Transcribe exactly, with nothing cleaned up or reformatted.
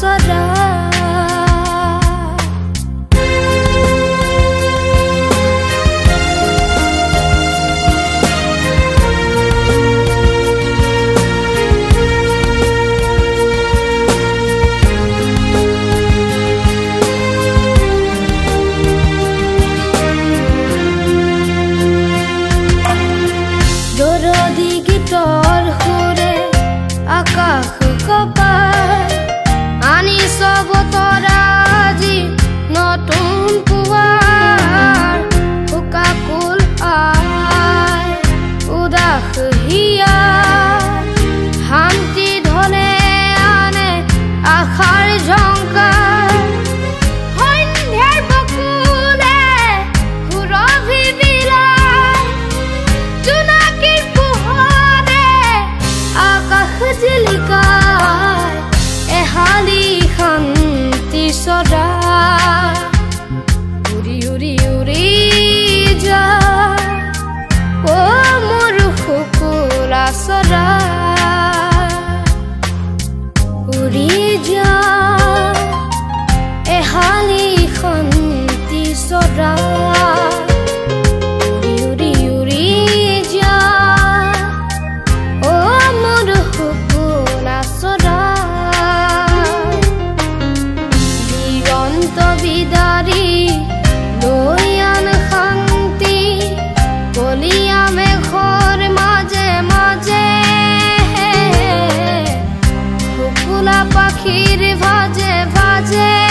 সদা দৰদি গীতৰ সুৰে আকাশ কপাই আনি সব তৰাজি নতুন পুৱাৰ শুকাকুল আই উদাস হিয়া শান্তি ধনে আনে আশাৰ ঝংকাৰ সন্ধ্যাৰ বকুলে সুৰভি বিলাই জোনাকীৰ পোহৰে আকাশ জিলিকায় এহালি শান্তি সদা উৰি উৰি উৰি যায় অ মোৰ শুকুৰা সদা উৰি যায় এহালি শান্তি সদা উৰি উৰি উৰি যায় অ মোৰ শুকুৰা সদা দিগন্ত বিদাৰি লৈ আন শান্তি কলীয়া মেঘৰ মাজে মাজে শুকুলা পাখিৰ ভাজে ভাজে